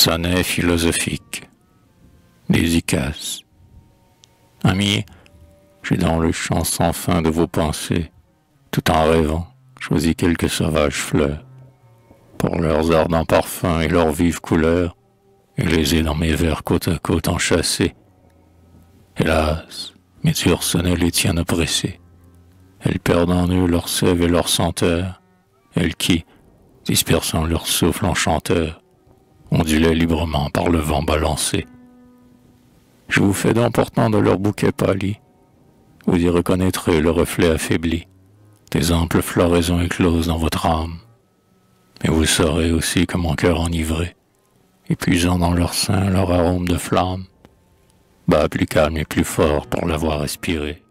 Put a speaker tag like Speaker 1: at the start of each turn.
Speaker 1: Sonnet philosophique. Désicas. Ami, j'ai dans le champ sans fin de vos pensées, tout en rêvant, choisi quelques sauvages fleurs, pour leurs ardents parfums et leurs vives couleurs, et les ai dans mes vers côte à côte enchâssés. Hélas, mes durs sonnets les tiennent oppressés. Elles perdent en eux leur sève et leur senteur, elles qui, dispersant leur souffle enchanteur, ondulaient librement par le vent balancé. Je vous fais don portant de leur bouquet pâli, vous y reconnaîtrez le reflet affaibli des amples floraisons écloses dans votre âme. Mais vous saurez aussi que mon cœur enivré, épuisant dans leur sein leur arôme de flamme, bat plus calme et plus fort pour l'avoir respiré.